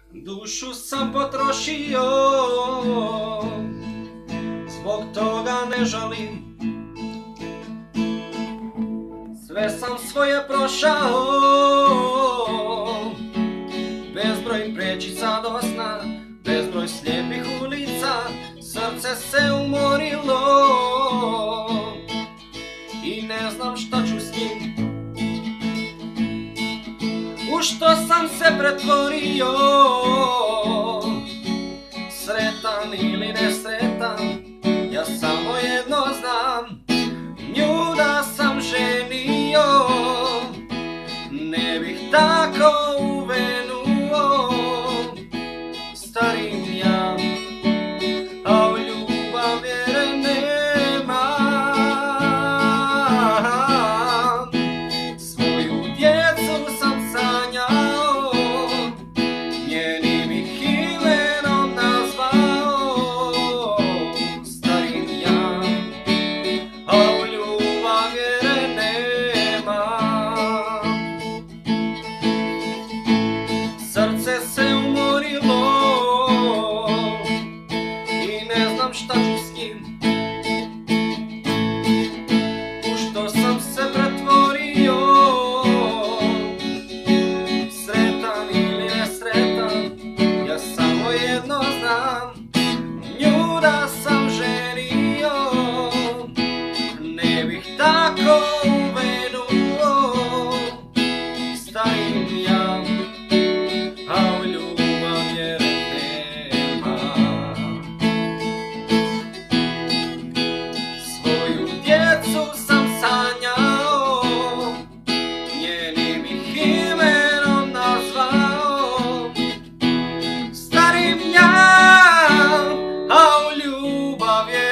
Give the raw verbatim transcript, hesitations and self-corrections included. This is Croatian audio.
Dušu sam potrošio, zbog toga ne žalim. Sve sam svoje prošao, bezbroj prečica do sna, bezbroj slijepih ulica, srce se umorilo i ne znam šta ću s njim. U što sam se pretvorio, sretan ili nesretan, ja samo jedno znam, nju da sam ženio, ne bih tako uvenuo. Starim ja, a u ljubav vjere nema. Svoju djecu sam sanjao, njenim ih imenom nazvao. Starim ja, a u ljubav vjere nema. Srce se umorilo i ne znam šta ću s njim. U što sam se pretvorio, sretan ili nesretan, ja samo jedno znam, nju da sam ženio, ne bih tako uvenuo. Starim ja, a u ljubav vjere nema. Svoju djecu sam sanjao, njenim ih imenom nazvao. Starim ja, a u ljubav vjere